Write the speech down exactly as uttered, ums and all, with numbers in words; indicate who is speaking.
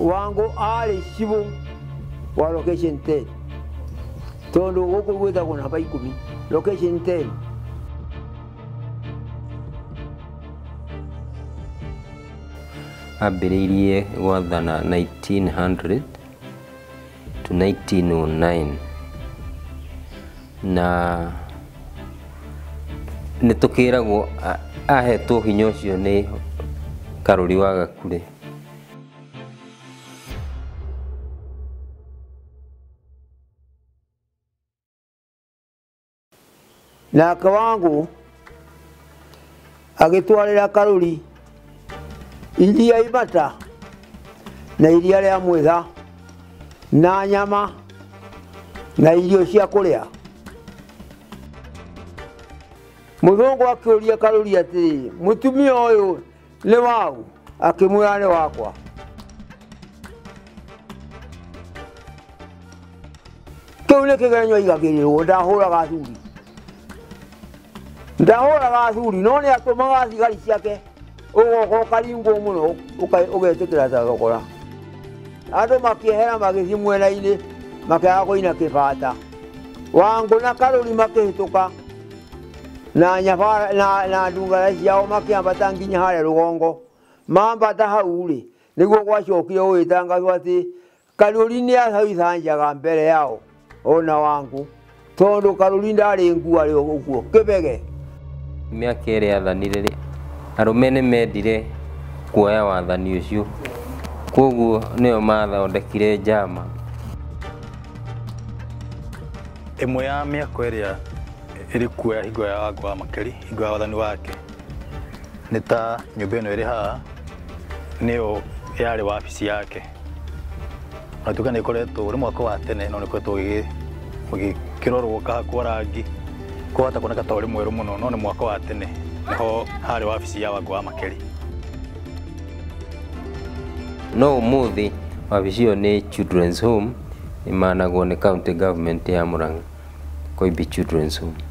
Speaker 1: Wango ale shibu wa location ten. Tondo woko gweta kuna hapa ikumi. Location ten.
Speaker 2: Ambĩrĩirie gwathana nineteen hundred to nineteen oh nine na nĩtũkĩragwo ahetwo hinya ũcio nĩ Karuri wa Gakure.
Speaker 1: Na Kawangu agĩtwarĩra Karuri iria ibata na iria rĩa mwĩtha na nyama na irio cia kũrĩa. Mũthũngũ akĩũria Karuri atĩ mũtumia ũyũ nĩ wau? Akĩmwĩra nĩ wakwa. Kĩu nĩ kĩgeranio aigagĩrĩrwo, ndahũraga athuri. Ndahũraga athuri no nĩ atũmaga thigari ciake ũgoka ũkaringwo mũno ũgetĩkĩra ta thogora. Andũ makĩehera magĩthiĩ mwena-inĩ makĩaga kũina kĩbata. Wangũ na Karuri makĩhĩtũka na nyabara na na ndungara ciao makĩambata nginya harĩa rũgongo. Mambata hau rĩ nĩguo gwacokire gũgĩtangathwo atĩ Karuri nĩ athaithanjaga mbere yao ona Wangũ, tondũ Karuri ndarĩ ngua rĩ ũguo kĩbege.
Speaker 2: Mĩaka ĩrĩa athanire rĩ arũme nĩ mendire kuoya wathani ũcio, koguo nĩo mathondekire njama.
Speaker 3: Ĩmwe ya mĩako ĩrĩa ĩrĩ kuoya hingo ya Wangũ wa Makeri, hingo ya wathani wake, nĩ ta nyũmba ĩno ĩrĩ haha nĩyo yarĩ wabici yake. Natuka nĩ ĩkoretwo ũrĩ mwako wa tene no nĩ ĩkoretwo ũgĩkĩrorwo ũkahakwo rangi kũhota kuoneka ta ũrĩ mwerũ mũno, no nĩ mwako wa tene nĩho harĩ wabici ya Wangũ wa Makeri.
Speaker 2: No ũmũthĩ wabici ĩyo nĩ Children's Home, imanagwo nĩ county government ya Murang'a, Koibi Children's Home.